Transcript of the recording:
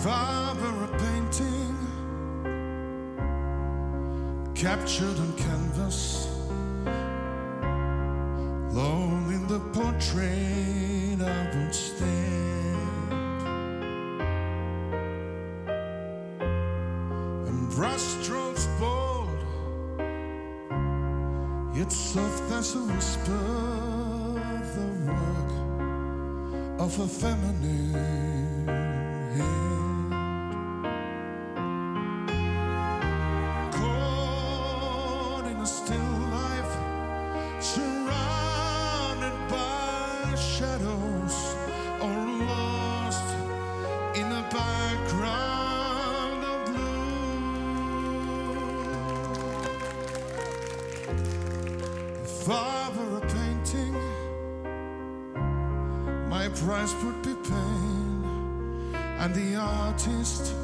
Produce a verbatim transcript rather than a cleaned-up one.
If I were a painting captured on canvas, alone in the portrait I would stand, and brushstrokes bold, yet soft as a whisper, the work of a feminine hand. Caught in a still life, surrounded by shadows, or lost in a background of blue. If I were a painting, my price would be pain, and the artist